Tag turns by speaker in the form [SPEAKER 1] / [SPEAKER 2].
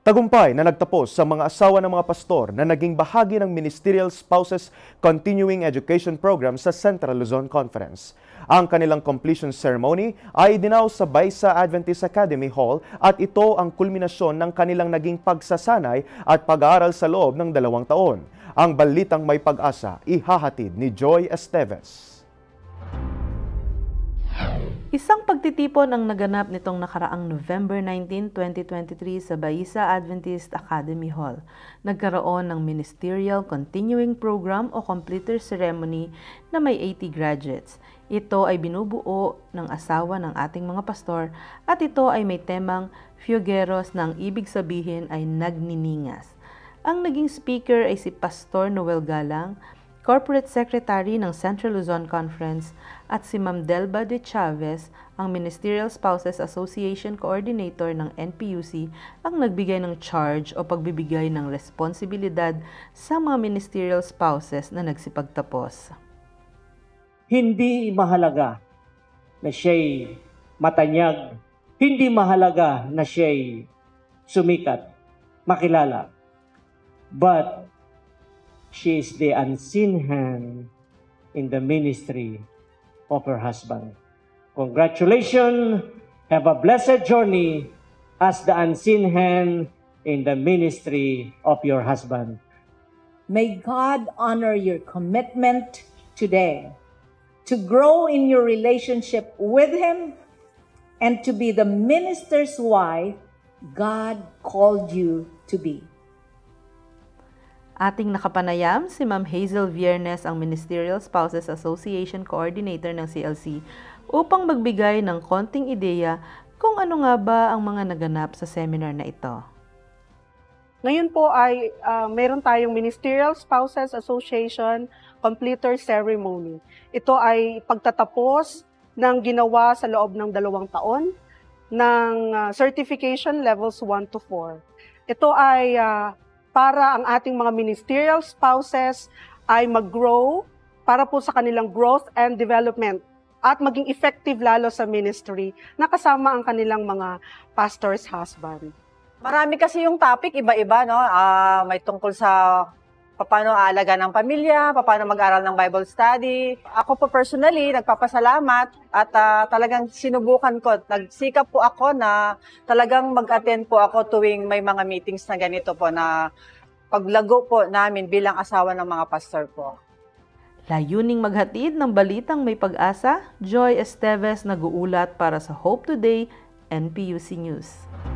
[SPEAKER 1] Tagumpay na nagtapos sa mga asawa ng mga pastor na naging bahagi ng Ministerial Spouses Continuing Education Program sa Central Luzon Conference. Ang kanilang completion ceremony ay idinaw sa Baisa Adventist Academy Hall at ito ang kulminasyon ng kanilang naging pagsasanay at pag-aaral sa loob ng 2 taon. Ang balitang may pag-asa, ihahatid ni Joy Esteves.
[SPEAKER 2] Isang pagtitipon ang naganap nitong nakaraang November 19, 2023 sa Baisa Adventist Academy Hall. Nagkaroon ng Ministerial Continuing Program o Completer Ceremony na may 80 graduates. Ito ay binubuo ng asawa ng ating mga pastor at ito ay may temang Fiogueros na ang ibig sabihin ay nagniningas. Ang naging speaker ay si Pastor Noel Galang, Corporate Secretary ng Central Luzon Conference, at si Ma'am Delba de Chavez, ang Ministerial Spouses Association Coordinator ng NPUC, ang nagbigay ng charge o pagbibigay ng responsibilidad sa mga ministerial spouses na nagsipagtapos.
[SPEAKER 3] Hindi mahalaga na siya'y matanyag, hindi mahalaga na siya'y sumikat, makilala, but she is the unseen hand in the ministry of her husband. Congratulations! Have a blessed journey as the unseen hand in the ministry of your husband.
[SPEAKER 4] May God honor your commitment today to grow in your relationship with Him and to be the minister's wife God called you to be.
[SPEAKER 2] Ating nakapanayam si Ma'am Hazel Viernes, ang Ministerial Spouses Association Coordinator ng CLC, upang magbigay ng konting ideya kung ano nga ba ang mga naganap sa seminar na ito.
[SPEAKER 5] Ngayon po ay meron tayong Ministerial Spouses Association Completer Ceremony. Ito ay pagtatapos ng ginawa sa loob ng 2 taon ng certification levels 1 to 4. Ito ay para ang ating mga ministerial spouses ay mag-grow para po sa kanilang growth and development at maging effective lalo sa ministry na kasama ang kanilang mga pastor's husband.
[SPEAKER 6] Marami kasi yung topic, iba-iba, no? May tungkol sa paano aalaga ng pamilya, paano mag-aral ng Bible study. Ako po personally, nagpapasalamat at talagang sinubukan ko. Nagsikap po ako na talagang mag-attend po ako tuwing may mga meetings na ganito po na paglago po namin bilang asawa ng mga pastor po.
[SPEAKER 2] Layuning maghatid ng balitang may pag-asa, Joy Esteves nag-uulat para sa Hope Today, NPUC News.